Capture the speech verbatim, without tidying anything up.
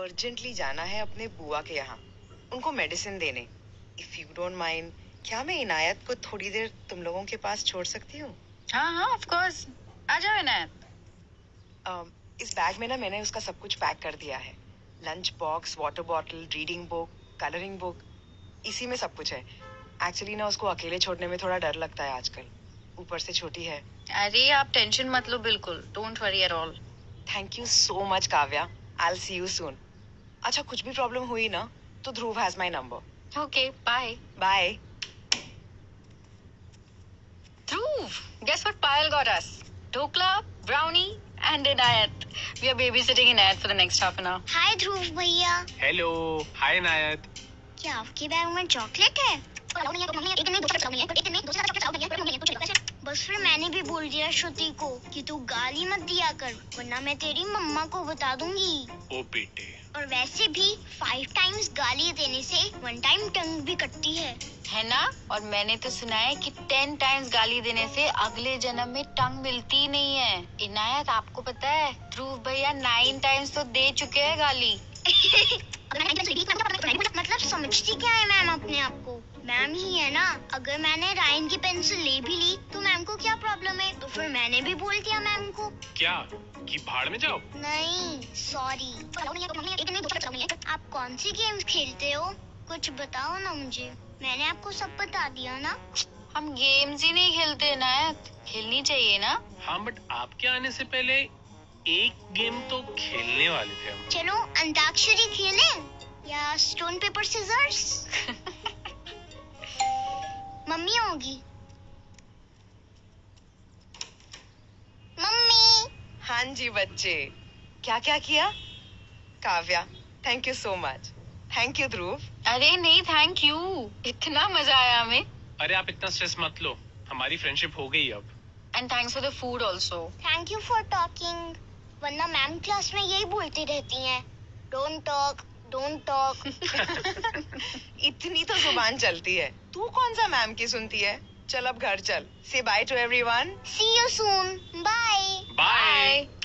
Urgently जाना है अपने बुआ के यहाँ, उनको मेडिसिन देने। इफ यू डोंट माइंड, क्या मैं इनायत को थोड़ी देर तुम लोगों के पास छोड़ सकती हूँ? हाँ हाँ ऑफ कोर्स, आ जाओ इनायत। um, इस बैग में ना मैंने उसका सब कुछ पैक कर दिया है। Lunch box, water bottle, reading book, colouring book, इसी में सब कुछ है। एक्चुअली ना उसको अकेले छोड़ने में थोड़ा डर लगता है आजकल, ऊपर से छोटी है। अरे आप टेंशन मत लो, बिल्कुल don't worry at all. Thank you so much Kavya, I will see you soon. अच्छा, कुछ भी प्रॉब्लम हुई ना तो Dhruv has my number. Okay bye bye. Dhruv, guess what Payal got us? Dhokla, brownie and Inayat. We are babysitting Inayat for the next half an hour. Hi Dhruv भैया। Hello, hi Nayat. क्या आपके bag में चॉकलेट है? बस फिर मैंने भी बोल दिया श्रुति को कि तू गाली मत दिया कर, वरना मैं तेरी मम्मा को बता दूंगी। ओ बेटे। और वैसे भी फाइव टाइम्स गाली देने से वन टाइम टंग भी कटती है है ना? और मैंने तो सुना है कि टेन टाइम्स गाली देने से अगले जन्म में टंग मिलती ही नहीं है। इनायत आपको पता है ध्रुव भैया नाइन टाइम्स तो दे चुके हैं गाली। मतलब समझती क्या है मैम अपने आप को? मैम ही है ना। अगर मैंने रायन की पेंसिल ले भी ली तो मैम को क्या प्रॉब्लम है? तो फिर मैंने भी बोल दिया मैम को। क्या कि भाड़ में जाओ? नहीं सॉरी। आप कौन सी गेम्स खेलते हो? कुछ बताओ ना मुझे, मैंने आपको सब बता दिया ना। हम गेम्स ही नहीं खेलते इनायत, खेलनी चाहिए ना। हाँ बट आपके आने से पहले एक गेम तो खेलने वाले थे हम। चलो अंताक्षरी खेलें या स्टोन पेपर सीजर्स। मम्मी होगी। मम्मी। हाँ जी बच्चे, क्या क्या किया? Kavya, thank you so much. Thank you Dhruv. अरे नहीं थैंक यू, इतना मजा आया हमें। अरे आप इतना स्ट्रेस मत लो, हमारी फ्रेंडशिप हो गई अब। And thanks for the food also. Thank you for talking, वरना मैम क्लास में यही बोलती रहती हैं, डोंट टॉक डोंट टॉक। इतनी तो जुबान चलती है, तू कौन सा मैम की सुनती है? चल अब घर चल। से bye to everyone. See you soon. Bye. Bye.